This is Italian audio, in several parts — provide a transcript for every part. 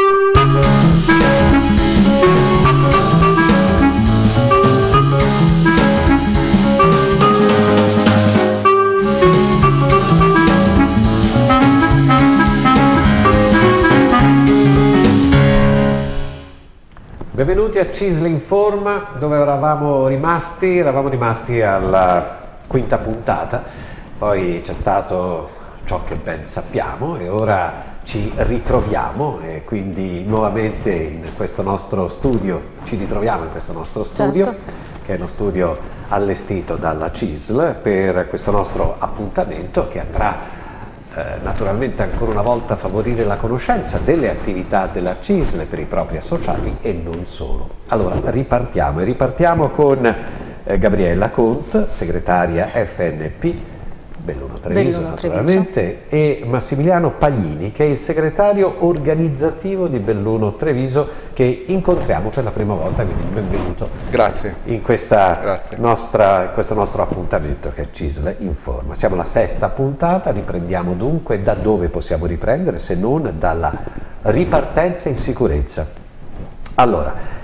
Benvenuti a CISL Informa, dove eravamo rimasti alla quinta puntata, poi c'è stato ciò che ben sappiamo e ora ci ritroviamo e quindi nuovamente in questo nostro studio, ci ritroviamo in questo nostro studio, certo, che è uno studio allestito dalla CISL per questo nostro appuntamento che andrà naturalmente ancora una volta a favorire la conoscenza delle attività della CISL per i propri associati e non solo. Allora ripartiamo con Gabriella Cont, segretaria FNP Belluno Treviso naturalmente, e Massimiliano Paglini, che è il segretario organizzativo di Belluno Treviso, che incontriamo per la prima volta, quindi benvenuto. Grazie. In questo nostro appuntamento che è CISL Informa. Siamo alla sesta puntata, riprendiamo dunque da dove possiamo riprendere se non dalla ripartenza in sicurezza. Allora,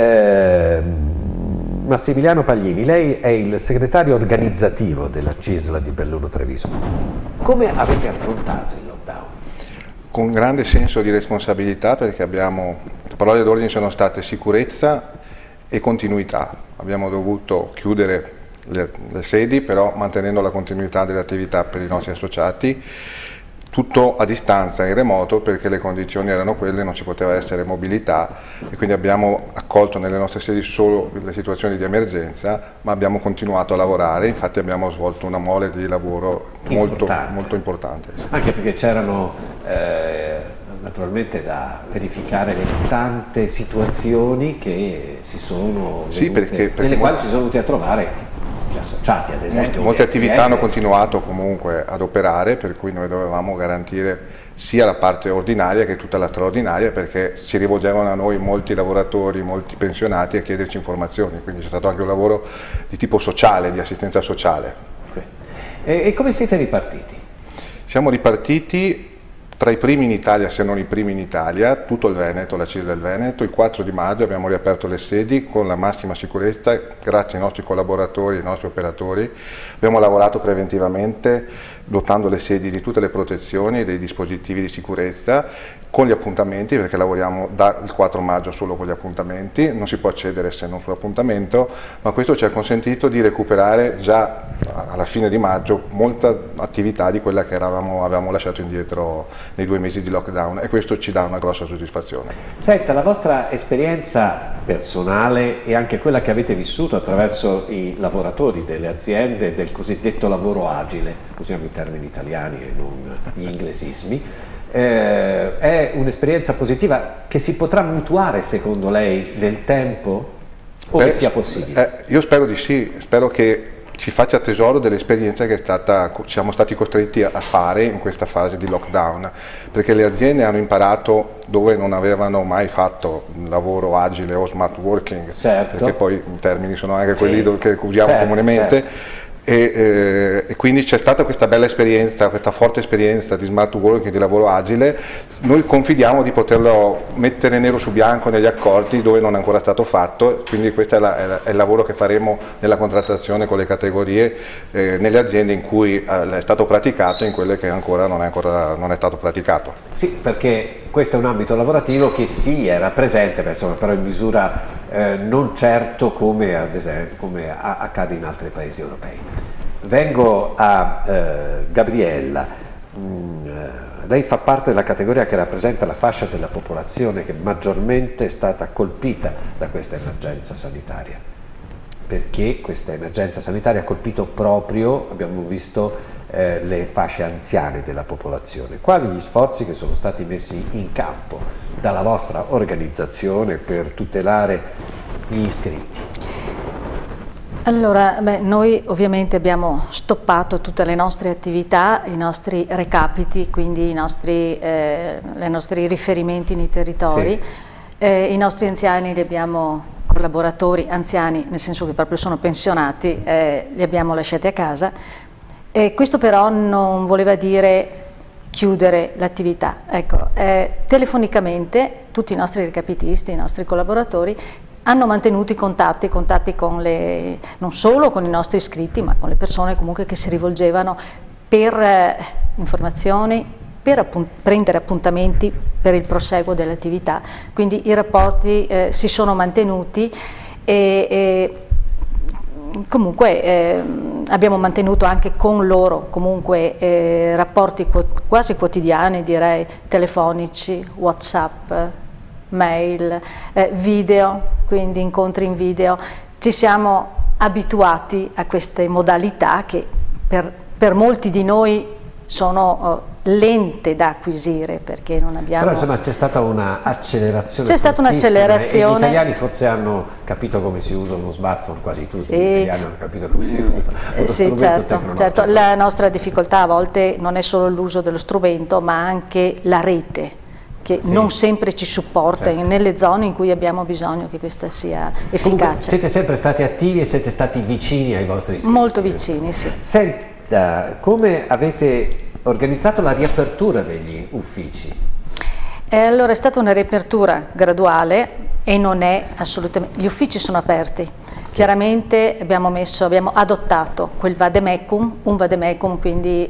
Massimiliano Paglini, lei è il segretario organizzativo della CISL di Belluno Treviso. Come avete affrontato il lockdown? Con grande senso di responsabilità, perché le parole d'ordine sono state sicurezza e continuità. Abbiamo dovuto chiudere le sedi, però mantenendo la continuità delle attività per i nostri associati, tutto a distanza, in remoto, perché le condizioni erano quelle, non ci poteva essere mobilità e quindi abbiamo accolto nelle nostre sedi solo le situazioni di emergenza, ma abbiamo continuato a lavorare, infatti abbiamo svolto una mole di lavoro molto importante. Sì. Anche perché c'erano naturalmente da verificare le tante situazioni che si sono venute, nelle quali si sono venuti a trovare gli associati, ad esempio. Molte attività hanno continuato comunque ad operare, per cui noi dovevamo garantire sia la parte ordinaria che tutta la straordinaria, perché ci rivolgevano a noi molti lavoratori, molti pensionati a chiederci informazioni, quindi c'è stato anche un lavoro di tipo sociale, di assistenza sociale. E come siete ripartiti? Siamo ripartiti tra i primi in Italia, se non i primi in Italia, tutto il Veneto, la CISL del Veneto. Il 4 di maggio abbiamo riaperto le sedi con la massima sicurezza, grazie ai nostri collaboratori, ai nostri operatori. Abbiamo lavorato preventivamente, dotando le sedi di tutte le protezioni e dei dispositivi di sicurezza, con gli appuntamenti, perché lavoriamo dal 4 maggio solo con gli appuntamenti, non si può accedere se non sull'appuntamento, ma questo ci ha consentito di recuperare già alla fine di maggio molta attività di quella che avevamo lasciato indietro nei 2 mesi di lockdown, e questo ci dà una grossa soddisfazione. Senta, la vostra esperienza personale e anche quella che avete vissuto attraverso i lavoratori delle aziende del cosiddetto lavoro agile, usiamo i termini italiani e non gli inglesismi, è un'esperienza positiva che si potrà mutuare secondo lei nel tempo o che sia possibile? Io spero di sì, spero che ci faccia tesoro dell'esperienza che siamo stati costretti a fare in questa fase di lockdown, perché le aziende hanno imparato dove non avevano mai fatto lavoro agile o smart working, certo, perché poi i termini sono anche quelli che usiamo comunemente. Certo. E quindi c'è stata questa bella esperienza, questa forte esperienza di smart working, di lavoro agile. Noi confidiamo di poterlo mettere nero su bianco negli accordi dove non è ancora stato fatto, quindi questo è il lavoro che faremo nella contrattazione con le categorie, nelle aziende in cui è stato praticato e in quelle che ancora non è stato praticato. Sì, perché questo è un ambito lavorativo che sì era presente, però in misura non certo come ad esempio come accade in altri paesi europei. Vengo a Gabriella, lei fa parte della categoria che rappresenta la fascia della popolazione che maggiormente è stata colpita da questa emergenza sanitaria, perché questa emergenza sanitaria ha colpito proprio, abbiamo visto, le fasce anziane della popolazione. Quali gli sforzi che sono stati messi in campo dalla vostra organizzazione per tutelare gli iscritti? Allora, noi ovviamente abbiamo stoppato tutte le nostre attività, i nostri recapiti, quindi i nostri riferimenti nei territori. Sì. I nostri anziani li abbiamo, collaboratori anziani, nel senso che proprio sono pensionati, li abbiamo lasciati a casa. Questo però non voleva dire chiudere l'attività. Ecco, telefonicamente tutti i nostri recapitisti, i nostri collaboratori hanno mantenuto i contatti con non solo con i nostri iscritti, ma con le persone comunque che si rivolgevano per informazioni, per prendere appuntamenti per il proseguo dell'attività. Quindi i rapporti si sono mantenuti e comunque abbiamo mantenuto anche con loro comunque rapporti quasi quotidiani, direi, telefonici, WhatsApp, mail, video, quindi incontri in video. Ci siamo abituati a queste modalità che per molti di noi sono lente da acquisire, perché non abbiamo... Però insomma c'è stata un'accelerazione. C'è stata un'accelerazione. Gli italiani forse hanno capito come si usa uno smartphone, quasi tutti gli italiani hanno capito come si usa. Sì, certo. La nostra difficoltà a volte non è solo l'uso dello strumento, ma anche la rete, che non sempre ci supporta nelle zone in cui abbiamo bisogno che questa sia efficace. Comunque, siete sempre stati attivi e siete stati vicini ai vostri iscritti. Molto vicini, sì. Senta, come avete organizzato la riapertura degli uffici? Allora è stata una riapertura graduale e non è assolutamente... Gli uffici sono aperti. Chiaramente abbiamo adottato quel vademecum, un vademecum, quindi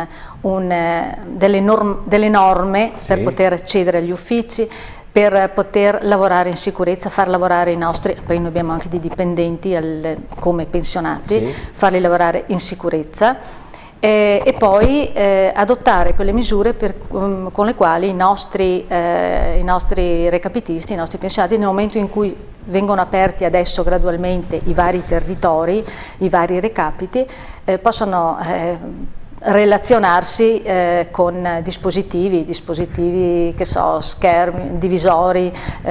delle norme per poter accedere agli uffici, per poter lavorare in sicurezza, far lavorare i nostri, poi noi abbiamo anche dei dipendenti come pensionati, farli lavorare in sicurezza. E poi adottare quelle misure con le quali i nostri recapitisti, i nostri pensionati, nel momento in cui vengono aperti adesso gradualmente i vari territori, i vari recapiti, possono relazionarsi con dispositivi che so, schermi, divisori,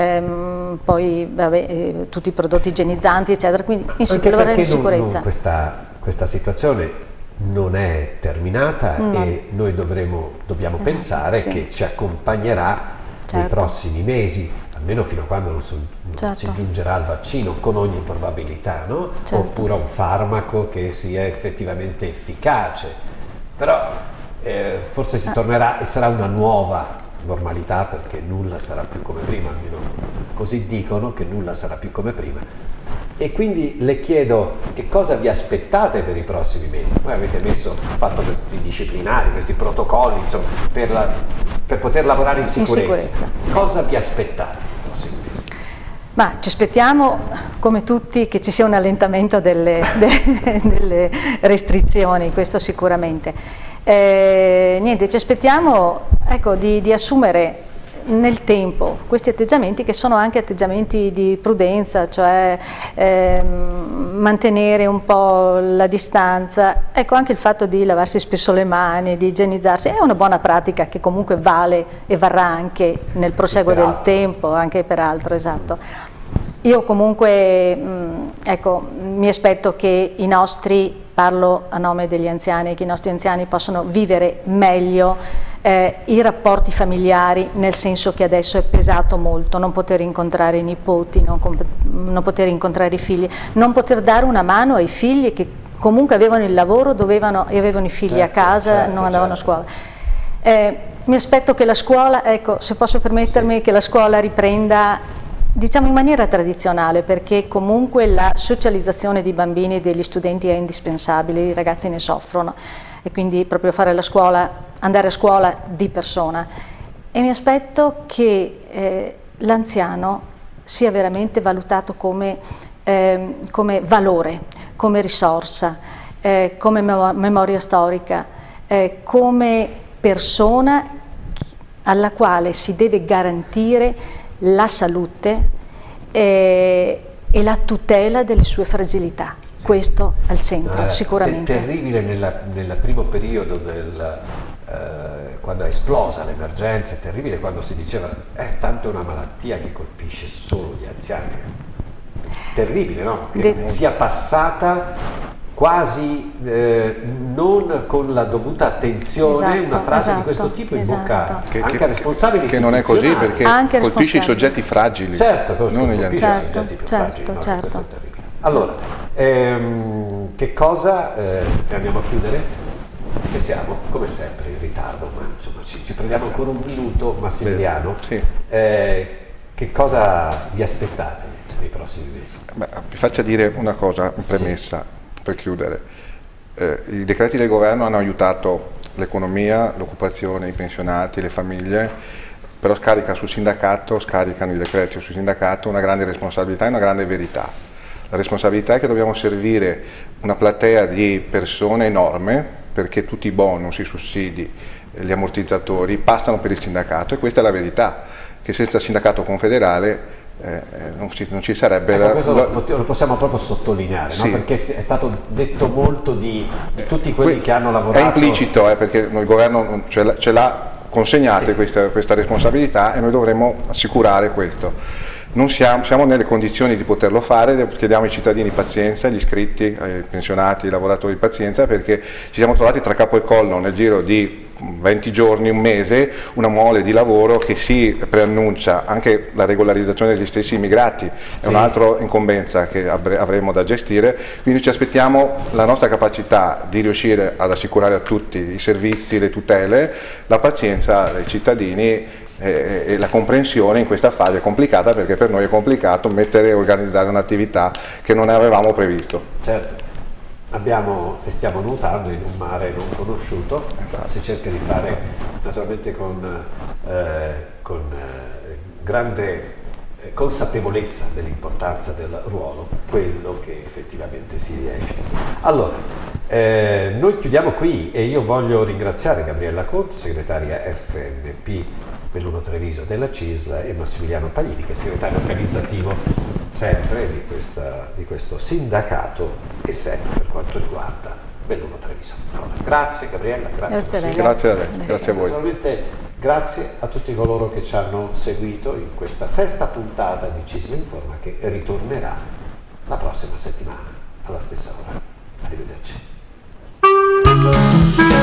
poi tutti i prodotti igienizzanti, eccetera, quindi lavorare in sicurezza. Questa situazione non è terminata e noi dobbiamo pensare che ci accompagnerà nei prossimi mesi, almeno fino a quando non si giungerà al vaccino, con ogni probabilità, no? Oppure a un farmaco che sia effettivamente efficace. Però forse si tornerà e sarà una nuova normalità, perché nulla sarà più come prima, almeno così dicono, che nulla sarà più come prima. E quindi le chiedo che cosa vi aspettate per i prossimi mesi. Voi avete fatto questi disciplinari, questi protocolli, insomma, per poter lavorare in sicurezza. Cosa vi aspettate per i prossimi mesi? Ma ci aspettiamo, come tutti, che ci sia un allentamento delle restrizioni, questo sicuramente. Niente, ci aspettiamo, ecco, di assumere nel tempo questi atteggiamenti, che sono anche atteggiamenti di prudenza, cioè mantenere un po' la distanza. Ecco, anche il fatto di lavarsi spesso le mani, di igienizzarsi, è una buona pratica che comunque vale e varrà anche nel proseguo del tempo, anche per altro, esatto. Io comunque ecco, mi aspetto che parlo a nome degli anziani, che i nostri anziani possano vivere meglio i rapporti familiari, nel senso che adesso è pesato molto non poter incontrare i nipoti, non poter incontrare i figli, non poter dare una mano ai figli che comunque avevano il lavoro, e avevano i figli a casa, non andavano a scuola. Mi aspetto che la scuola, ecco, se posso permettermi, che la scuola riprenda, diciamo, in maniera tradizionale, perché comunque la socializzazione dei bambini e degli studenti è indispensabile, i ragazzi ne soffrono, e quindi proprio andare a scuola di persona. E mi aspetto che l'anziano sia veramente valutato come valore, come risorsa, come memoria storica, come persona alla quale si deve garantire la salute e la tutela delle sue fragilità. Questo al centro, sicuramente. È terribile nel primo periodo, quando è esplosa l'emergenza, è terribile quando si diceva tanto è una malattia che colpisce solo gli anziani. Terribile, no? Che sia passata quasi non con la dovuta attenzione, una frase di questo tipo in bocca anche a responsabili, che non è così, perché colpisce i soggetti fragili, non gli anziani. Soggetti più fragili, no? Questo è terribile. Allora, che cosa, andiamo a chiudere? che siamo come sempre in ritardo, ma insomma ci prendiamo ancora un minuto, Massimiliano. Sì. Che cosa vi aspettate nei prossimi mesi? Beh, vi faccia dire una cosa in premessa, per chiudere. I decreti del governo hanno aiutato l'economia, l'occupazione, i pensionati, le famiglie, però scaricano i decreti sul sindacato una grande responsabilità e una grande verità. La responsabilità è che dobbiamo servire una platea di persone enorme, perché tutti i bonus, i sussidi, gli ammortizzatori passano per il sindacato, e questa è la verità, che senza il sindacato confederale non ci sarebbe... Questo lo possiamo proprio sottolineare, sì. No? Perché è stato detto molto di tutti quelli che hanno lavorato... È implicito, perché il governo ce l'ha consegnate, sì, questa responsabilità, e noi dovremmo assicurare questo. Non siamo nelle condizioni di poterlo fare, chiediamo ai cittadini pazienza, agli iscritti, ai pensionati, ai lavoratori pazienza, perché ci siamo trovati tra capo e collo nel giro di 20 giorni, un mese, una mole di lavoro che si preannuncia. Anche la regolarizzazione degli stessi immigrati è un'altra incombenza che avremo da gestire, quindi ci aspettiamo la nostra capacità di riuscire ad assicurare a tutti i servizi, le tutele, la pazienza dei cittadini e la comprensione in questa fase complicata, perché per noi è complicato mettere e organizzare un'attività che non avevamo previsto. Certo, e stiamo nuotando in un mare non conosciuto, si cerca di fare naturalmente con grande consapevolezza dell'importanza del ruolo, quello che effettivamente si riesce. Allora, noi chiudiamo qui, e io voglio ringraziare Gabriella Conte, segretaria FNP Belluno Treviso della CISL, e Massimiliano Paglini, che è segretario organizzativo sempre di questo sindacato, e sempre per quanto riguarda Belluno Treviso. Allora, grazie Gabriella, grazie a lei. Grazie a lei, grazie a voi. Naturalmente grazie a tutti coloro che ci hanno seguito in questa sesta puntata di CISL Informa, che ritornerà la prossima settimana alla stessa ora. Arrivederci.